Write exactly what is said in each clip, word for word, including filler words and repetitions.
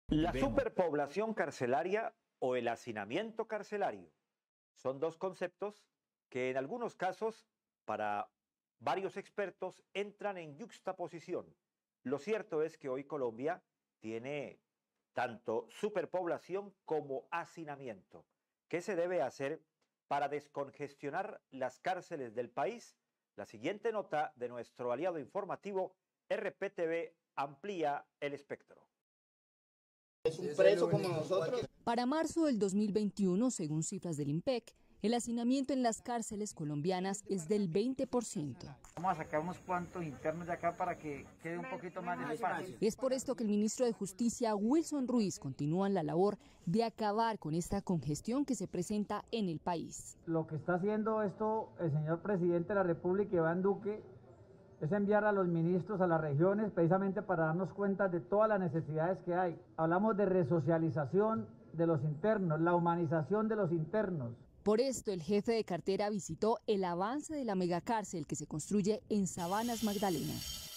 La superpoblación carcelaria o el hacinamiento carcelario son dos conceptos que en algunos casos, para varios expertos, entran en yuxtaposición. Lo cierto es que hoy Colombia tiene tanto superpoblación como hacinamiento. ¿Qué se debe hacer para descongestionar las cárceles del país? La siguiente nota de nuestro aliado informativo R P T V amplía el espectro. Es un preso como nosotros. Para marzo del dos mil veintiuno, según cifras del INPEC, el hacinamiento en las cárceles colombianas es del veinte por ciento. Vamos a sacar unos cuantos internos de acá para que quede un poquito más de espacio. Es por esto que el ministro de Justicia, Wilson Ruiz, continúa en la labor de acabar con esta congestión que se presenta en el país. Lo que está haciendo esto el señor presidente de la República, Iván Duque, es enviar a los ministros a las regiones precisamente para darnos cuenta de todas las necesidades que hay. Hablamos de resocialización de los internos, la humanización de los internos. Por esto, el jefe de cartera visitó el avance de la megacárcel que se construye en Sabanas Magdalena.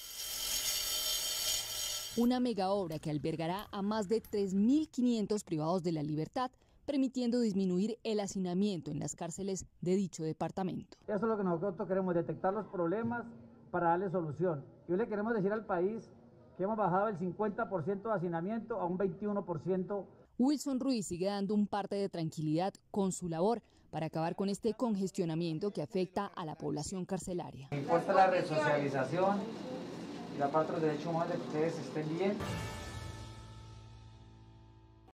Una megaobra que albergará a más de tres mil quinientos privados de la libertad, permitiendo disminuir el hacinamiento en las cárceles de dicho departamento. Eso es lo que nosotros queremos, detectar los problemas para darle solución. Y hoy le queremos decir al país que hemos bajado el cincuenta por ciento de hacinamiento a un veintiuno por ciento. Wilson Ruiz sigue dando un parte de tranquilidad con su labor para acabar con este congestionamiento que afecta a la población carcelaria. Me importa la resocialización y la parte de los derechos humanos de que ustedes estén bien.